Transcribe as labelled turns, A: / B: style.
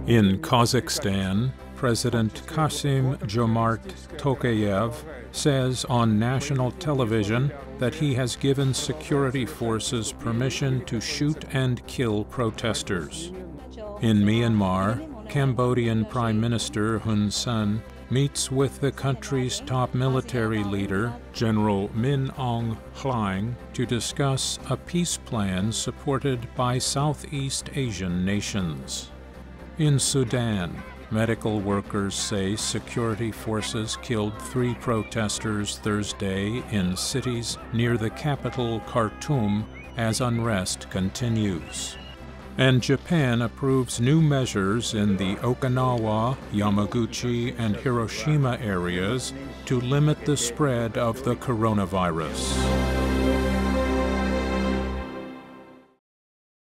A: In Kazakhstan, President Kassym-Jomart Tokayev says on national television that he has given security forces permission to shoot and kill protesters. In Myanmar, Cambodian Prime Minister Hun Sen meets with the country's top military leader, General Min Aung Hlaing, to discuss a peace plan supported by Southeast Asian nations. In Sudan, medical workers say security forces killed 3 protesters Thursday in cities near the capital Khartoum as unrest continues. And Japan approves new measures in the Okinawa, Yamaguchi, and Hiroshima areas to limit the spread of the coronavirus.